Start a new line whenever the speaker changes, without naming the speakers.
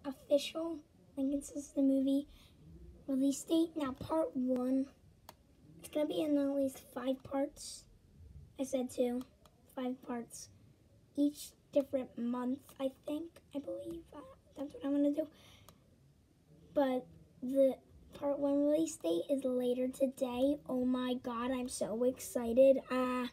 official Lincoln Says the movie release date. Now, part 1, it's going to be in at least 5 parts. I said 2, 5 parts. Each different month, I believe. That's what I'm going to do. But the part 1 release date is later today. Oh my god, I'm so excited.